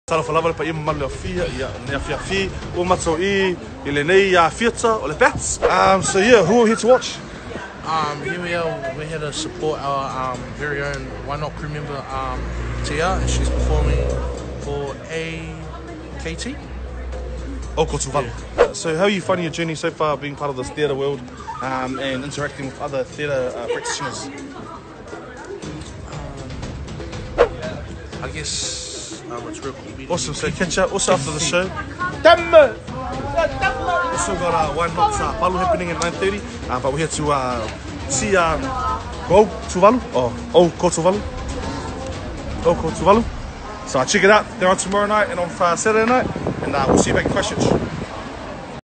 Sala falava pa ima malu afia ia ne afia fi o mato I ile nei ya fiata o le bats. So yeah, who are here to watch? Here we are. We're here to support our very own YNOT crew member Tia, and she's performing for AKT. Oko Tuvalu. So how are you finding your journey so far, being part of this theatre world and interacting with other theatre practitioners? I guess it's real cool. Awesome. So catch up also after the show. Also got YNOT Palu happening at 9:30, but we're here to see Go Tuvalu or Oko Tuvalu. Oko Tuvalu. So check it out. They're on tomorrow night and on Saturday night, and we'll see you back in Christchurch.